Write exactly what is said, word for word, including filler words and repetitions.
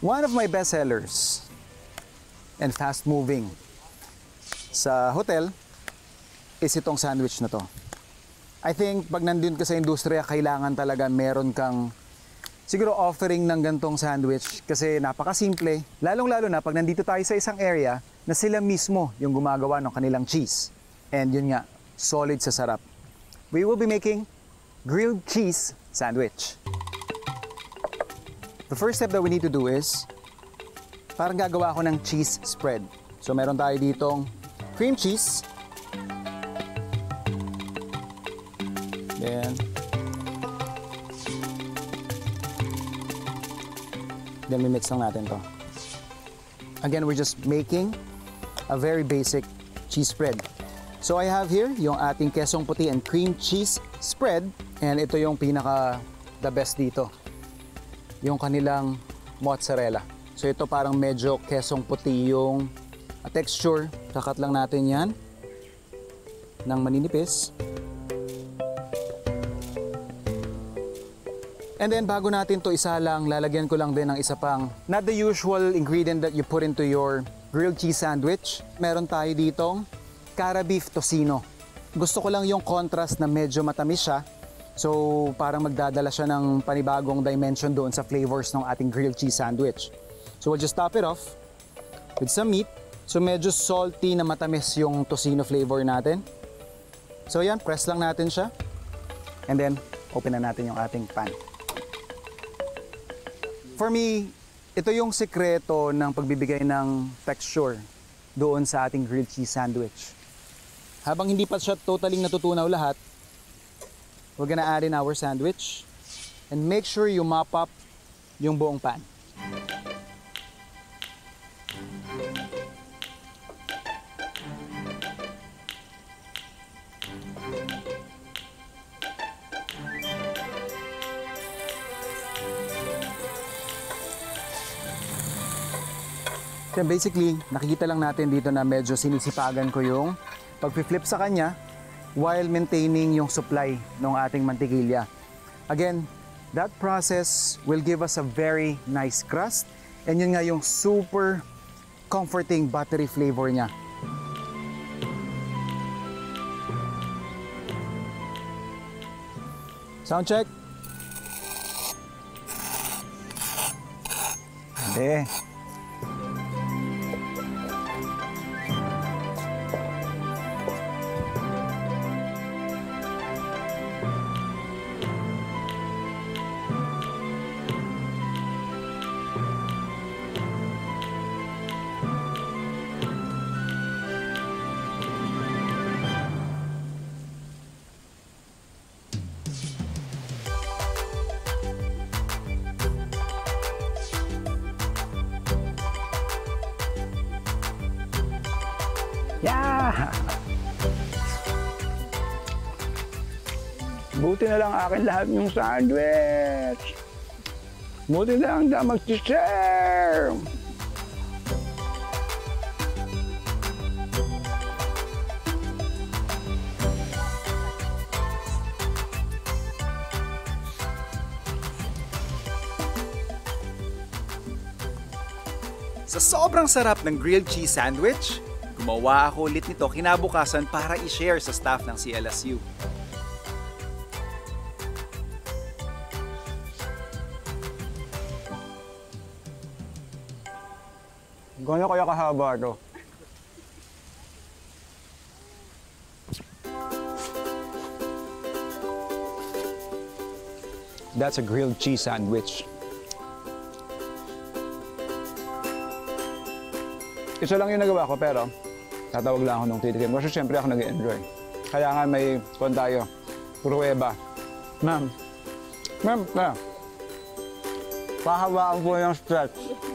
One of my best sellers and fast moving sa hotel is itong sandwich na to. I think pag nandun ka sa industriya, kailangan talaga meron kang siguro offering ng gantong sandwich kasi napakasimple. Lalong-lalo na pag nandito tayo sa isang area na sila mismo yung gumagawa ng kanilang cheese. And yun nga, solid sa sarap. We will be making grilled cheese sandwich. The first step that we need to do is parang gagawa ako ng cheese spread. So meron tayo ditong cream cheese. Then, then mimix lang natin to. Again, we're just making a very basic cheese spread. So I have here yung ating kesong puti and cream cheese spread. And ito yung pinaka the best dito. Yung kanilang mozzarella. So ito parang medyo kesong puti yung texture. Kakat lang natin yan ng maninipis. And then bago natin to isa lang, lalagyan ko lang din ng isa pang, not the usual ingredient that you put into your grilled cheese sandwich. Meron tayo ditong cara beef tocino. Gusto ko lang yung contrast na medyo matamis siya. So parang magdadala siya ng panibagong dimension doon sa flavors ng ating grilled cheese sandwich. So we'll just top it off with some meat. So medyo salty na matamis yung tocino flavor natin. So yan, press lang natin siya. And then open na natin yung ating pan. For me, ito yung sekreto ng pagbibigay ng texture doon sa ating grilled cheese sandwich. Habang hindi pa siya totally natutunaw lahat, we're gonna add in our sandwich and make sure you mop up yung buong pan. So basically, nakikita lang natin dito na medyo sinisipagan ko yung pag-flip sa kanya while maintaining yung supply ng ating mantikilya. Again, that process will give us a very nice crust and yun nga yung super comforting buttery flavor niya. Sound check. Hindi. Yeah! Buti na lang akin lahat yung sandwich. Buti na lang na mag-share. Sa sobrang sarap ng grilled cheese sandwich, gumawa ako ulit nito kinabukasan para i-share sa staff ng C L S U. Gano'n kaya kahaba ito? That's a grilled cheese sandwich. Isa lang yung nagawa ko pero tatawag lang ako nung titikim. Kasi siyempre ako nag-enjoy. Kaya nga may kung tayo, pruweba. Ma'am, ma'am, na. Pahawaan po yung stretch.